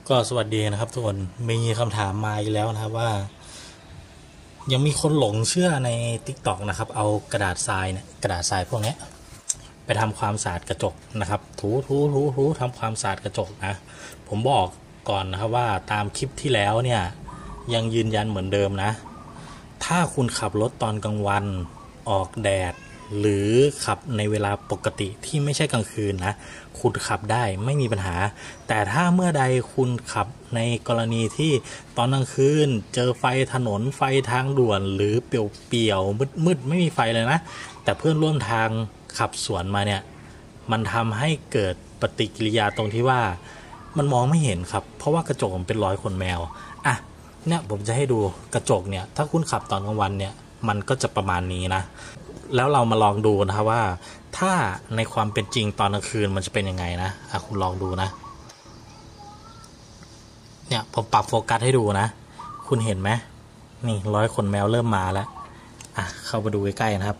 ก็สวัสดีนะครับทุกคนมีคำถามมาอีกแล้วนะครับว่ายังมีคนหลงเชื่อใน TikTok นะครับเอากระดาษทรายเนี่ยกระดาษทรายพวกนี้ไปทำความสะอาดกระจกนะครับถูทำความสะอาดกระจกนะผมบอกก่อนนะครับว่าตามคลิปที่แล้วเนี่ยยังยืนยันเหมือนเดิมนะถ้าคุณขับรถตอนกลางวันออกแดดหรือขับในเวลาปกติที่ไม่ใช่กลางคืนนะคุณขับได้ไม่มีปัญหาแต่ถ้าเมื่อใดคุณขับในกรณีที่ตอนกลางคืนเจอไฟถนนไฟทางด่วนหรือเปลี่ยวมืดไม่มีไฟเลยนะแต่เพื่อนร่วมทางขับสวนมาเนี่ยมันทำให้เกิดปฏิกิริยาตรงที่ว่ามันมองไม่เห็นครับเพราะว่ากระจกมันเป็นรอยขนแมวอ่ะเนี่ยผมจะให้ดูกระจกเนี่ยถ้าคุณขับตอนกลางวันเนี่ยมันก็จะประมาณนี้นะแล้วเรามาลองดูนะครับว่าถ้าในความเป็นจริงตอนกลางคืนมันจะเป็นยังไงนะคุณลองดูนะเนี่ยผมปรับโฟกัสให้ดูนะคุณเห็นไหมนี่รอยขนแมวเริ่มมาแล้วเข้ามาดูใกล้ๆนะครับ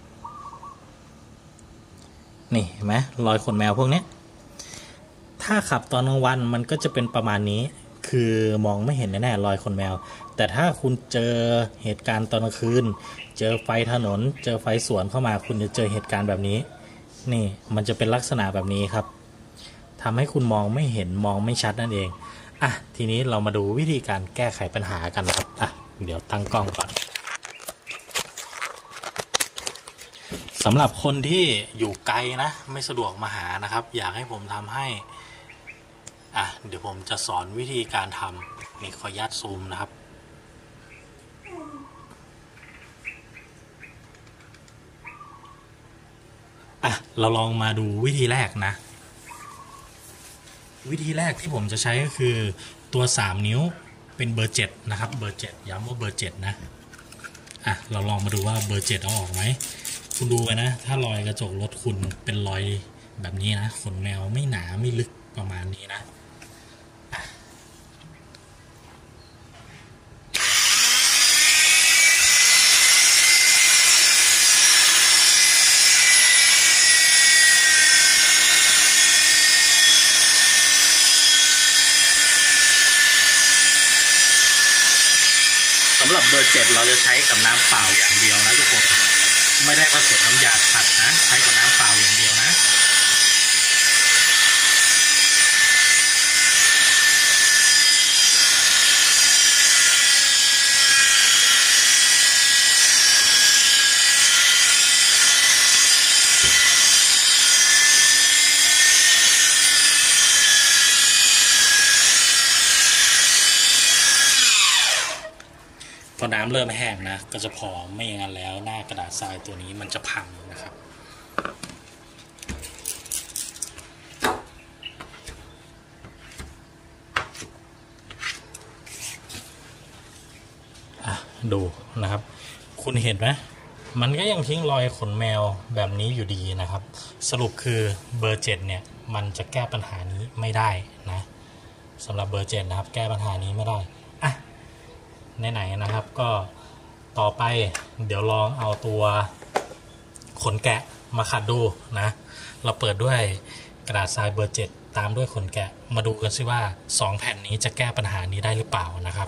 นี่เห็นไหมรอยขนแมวพวกนี้ถ้าขับตอนกลางวันมันก็จะเป็นประมาณนี้คือมองไม่เห็นแน่ๆรอยขนแมวแต่ถ้าคุณเจอเหตุการณ์ตอนกลางคืนเจอไฟถนนเจอไฟสวนเข้ามาคุณจะเจอเหตุการณ์แบบนี้นี่มันจะเป็นลักษณะแบบนี้ครับทำให้คุณมองไม่เห็นมองไม่ชัดนั่นเองทีนี้เรามาดูวิธีการแก้ไขปัญหากันครับเดี๋ยวตั้งกล้องก่อนสำหรับคนที่อยู่ไกลนะไม่สะดวกมาหานะครับอยากให้ผมทำให้เดี๋ยวผมจะสอนวิธีการทำนี่ขออนุญาตซูมนะครับเราลองมาดูวิธีแรกนะวิธีแรกที่ผมจะใช้ก็คือตัว3นิ้วเป็นเบอร์7นะครับเบอร์7ย้ำว่าเบอร์7นะเราลองมาดูว่าเบอร์7เอาออกไหมคุณดูกันนะถ้ารอยกระจกรถคุณเป็นรอยแบบนี้นะขนแมวไม่หนาไม่ลึกประมาณนี้นะสำหรับเบอร์7เราจะใช้กับน้ำเปล่าอย่างเดียวนะทุกคนไม่ได้ผสมน้ำยาขัดนะใช้กับน้ำเปล่าอย่างเดียวนะพอน้ำเริ่มแห้งนะก็จะพอไม่อย่างนั้นแล้วหน้ากระดาษทรายตัวนี้มันจะพังนะครับดูนะครับคุณเห็นไหมมันก็ยังทิ้งรอยขนแมวแบบนี้อยู่ดีนะครับสรุปคือเบอร์7เนี่ยมันจะแก้ปัญหานี้ไม่ได้นะสำหรับเบอร์7นะครับแก้ปัญหานี้ไม่ได้ไหนๆนะครับก็ต่อไปเดี๋ยวลองเอาตัวขนแกะมาขัดดูนะเราเปิดด้วยกระดาษทรายเบอร์7ตามด้วยขนแกะมาดูกันซิว่า2แผ่นนี้จะแก้ปัญหานี้ได้หรือเปล่านะครับ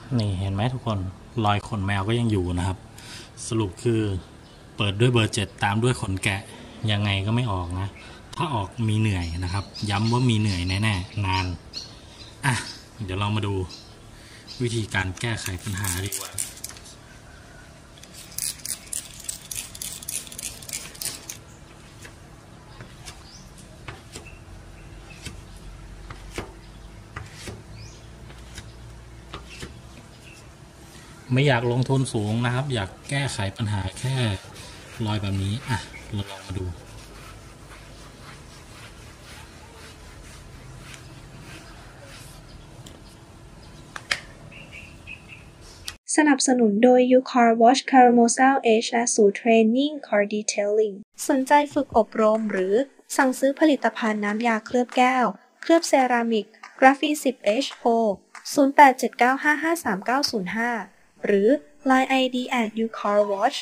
นี่เห็นไหมทุกคนรอยขนแมวก็ยังอยู่นะครับ สรุปคือเปิดด้วยเบอร์ 7ตามด้วยขนแกะยังไงก็ไม่ออกนะ ถ้าออกมีเหนื่อยนะครับ ย้ำว่ามีเหนื่อยแน่ๆนานอ่ะเดี๋ยวเรามาดูวิธีการแก้ไขปัญหาดีกว่าไม่อยากลงทุนสูงนะครับ อยากแก้ไขปัญหาแค่รอยแบบนี้อ่ะเราลองมาดูสนับสนุนโดย UCAR Watch Carousel Edge และศูนย์เทรนนิ่ง Car Detailing สนใจฝึกอบรมหรือสั่งซื้อผลิตภัณฑ์น้ำยาเคลือบแก้ว เคลือบเซรามิก กราฟี10H Pro 0879553905 หรือ Line ID @UCARWatch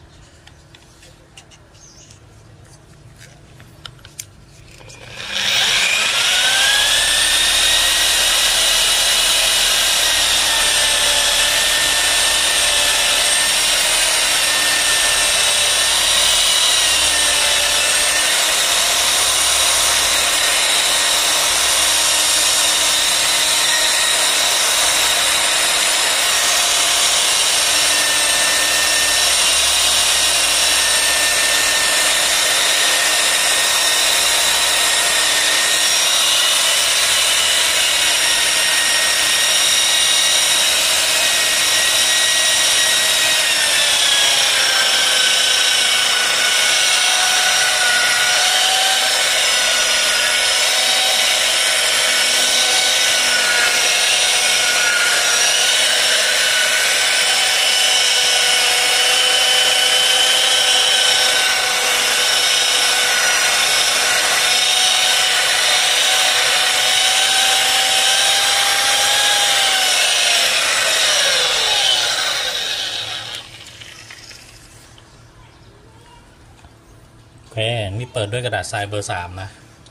โอเคนี่เปิดด้วยกระดาษทรายเบอร์ 3นะ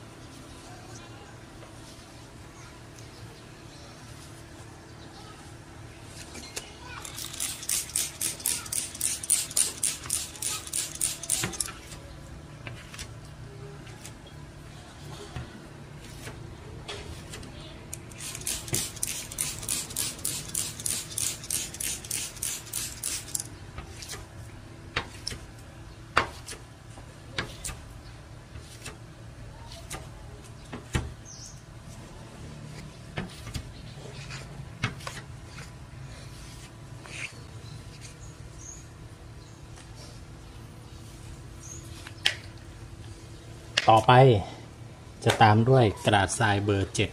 ต่อไปจะตามด้วยกระดาษทรายเบอร์ 7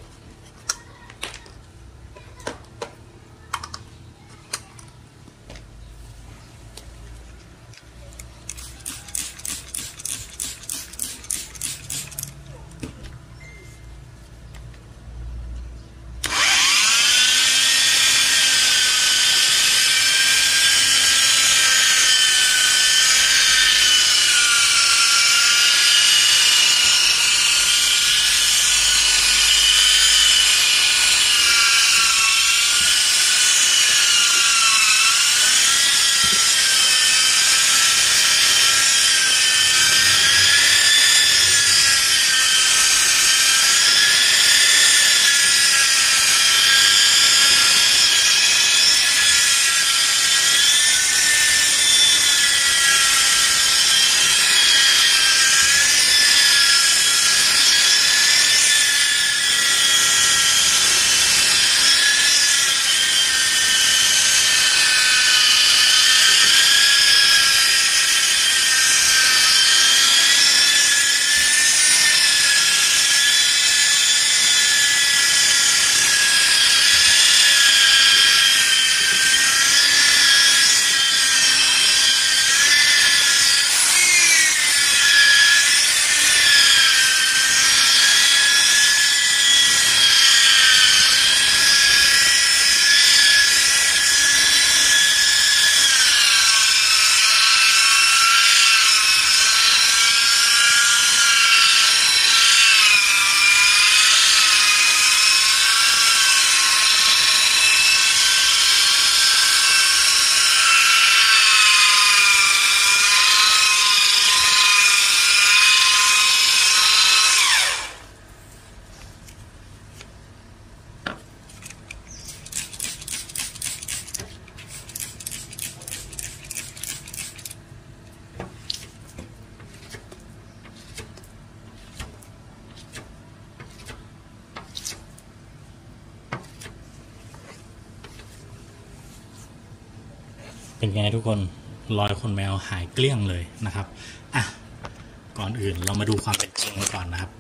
เป็นไงทุกคนรอยขนแมวหายเกลี้ยงเลยนะครับอ่ะก่อนอื่นเรามาดูความเป็นจริงก่อนนะครับ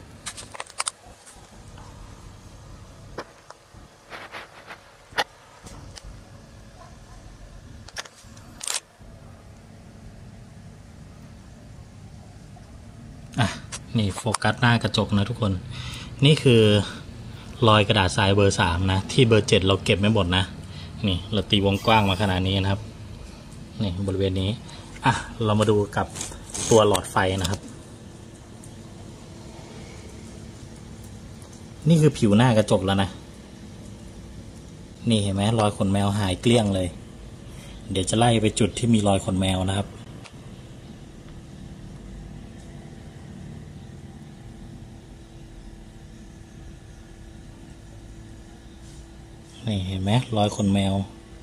นี่โฟกัสหน้ากระจกนะทุกคนนี่คือรอยกระดาษทรายเบอร์3นะที่เบอร์7เราเก็บไม่หมดนะนี่เราตีวงกว้างมาขนาดนี้นะครับนี่บริเวณนี้อ่ะเรามาดูกับตัวหลอดไฟนะครับนี่คือผิวหน้ากระจกแล้วนะนี่เห็นไหมรอยขนแมวหายเกลี้ยงเลยเดี๋ยวจะไล่ไปจุดที่มีรอยขนแมวนะครับนี่เห็นไหมรอยขนแมว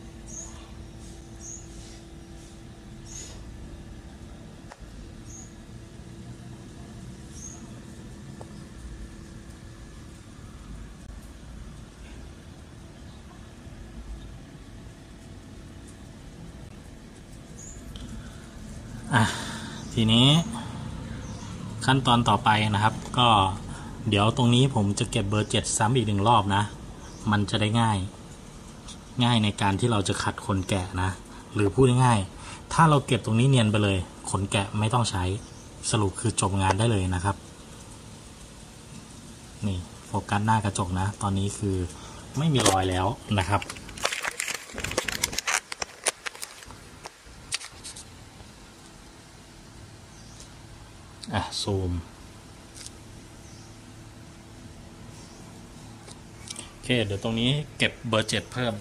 ทีนี้ขั้นตอนต่อไปนะครับก็เดี๋ยวตรงนี้ผมจะเก็บเบอร์7ซ้ำอีก1 รอบนะมันจะได้ง่ายในการที่เราจะขัดขนแกะนะหรือพูดง่ายๆถ้าเราเก็บตรงนี้เนียนไปเลยขนแกะไม่ต้องใช้สรุปคือจบงานได้เลยนะครับนี่โฟกัสหน้ากระจกนะตอนนี้คือไม่มีรอยแล้วนะครับซูมโอเคเดี๋ยวตรงนี้เก็บเบอร์7เพิ่ม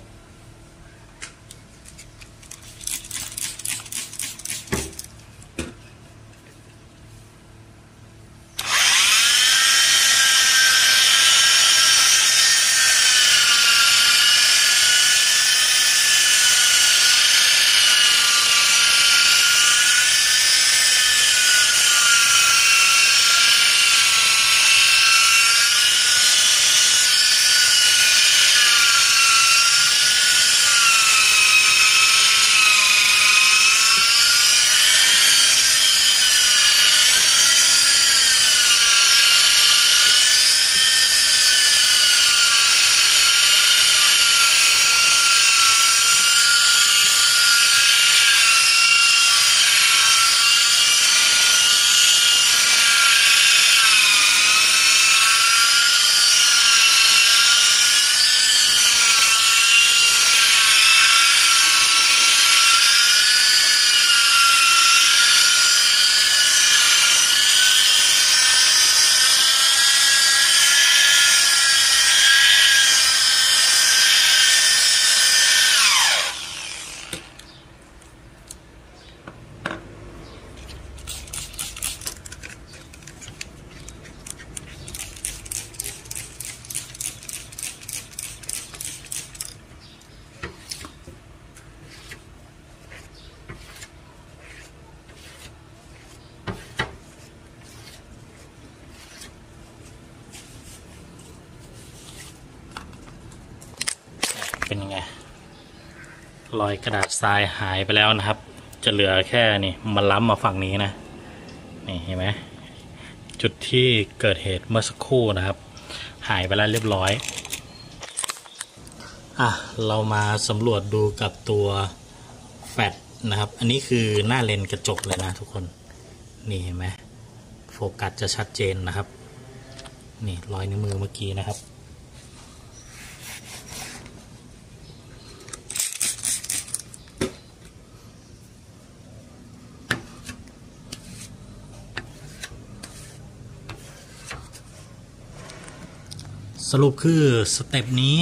เป็นยังไงรอยกระดาษทรายหายไปแล้วนะครับจะเหลือแค่นี่มันล้ำมาฝั่งนี้นะนี่เห็นไหมจุดที่เกิดเหตุเมื่อสักครู่นะครับหายไปแล้วเรียบร้อยเรามาสำรวจดูกับตัวแฟลชนะครับอันนี้คือหน้าเลนกระจกเลยนะทุกคนนี่เห็นไหมโฟกัสจะชัดเจนนะครับนี่รอยนิ้วมือเมื่อกี้นะครับสรุปคือสเต็ปนี้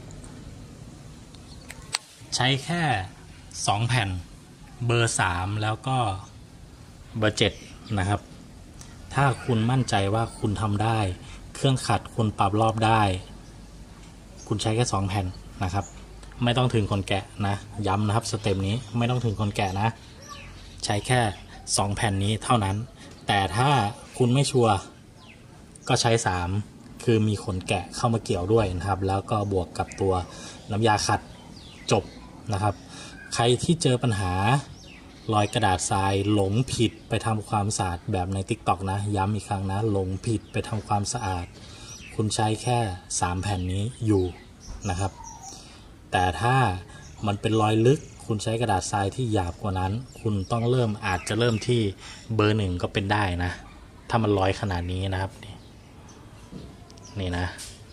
ใช้แค่2 แผ่นเบอร์3แล้วก็เบอร์7นะครับถ้าคุณมั่นใจว่าคุณทำได้เครื่องขัดคุณปรับรอบได้คุณใช้แค่2 แผ่นนะครับไม่ต้องถึงคนแกะนะย้ำนะครับสเต็ปนี้ไม่ต้องถึงคนแกะนะใช้แค่2 แผ่นนี้เท่านั้นแต่ถ้าคุณไม่ชัวร์ก็ใช้3คือมีขนแกะเข้ามาเกี่ยวด้วยนะครับแล้วก็บวกกับตัวน้ำยาขัดจบนะครับใครที่เจอปัญหารอยกระดาษทรายหลงผิดไปทำความสะอาดแบบใน TikTok นะย้ำอีกครั้งนะหลงผิดไปทำความสะอาดคุณใช้แค่3แผ่นนี้อยู่นะครับแต่ถ้ามันเป็นรอยลึกคุณใช้กระดาษทรายที่หยาบกว่านั้นคุณต้องอาจจะเริ่มที่เบอร์1ก็เป็นได้นะถ้ามันรอยขนาดนี้นะครับนี่นะ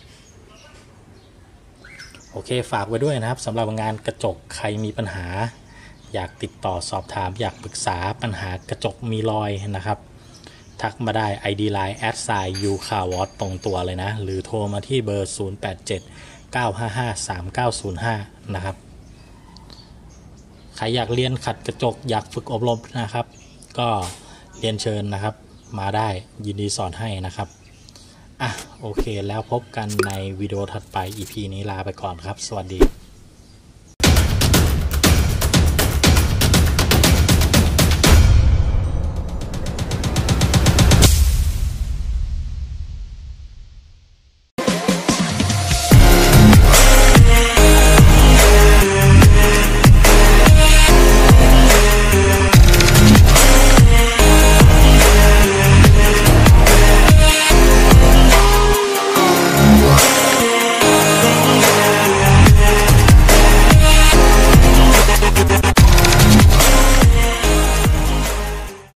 โอเคฝากไว้ด้วยนะครับสำหรับงานกระจกใครมีปัญหาอยากติดต่อสอบถามอยากปรึกษาปัญหากระจกมีรอยนะครับทักมาได้ ID Line @ucarwash ตรงตัวเลยนะหรือโทรมาที่เบอร์ 0879553905 นะครับใครอยากเรียนขัดกระจกอยากฝึกอบรมนะครับก็เรียนเชิญนะครับมาได้ยินดีสอนให้นะครับโอเคแล้วพบกันในวิดีโอถัดไป EP นี้ลาไปก่อนครับสวัสดี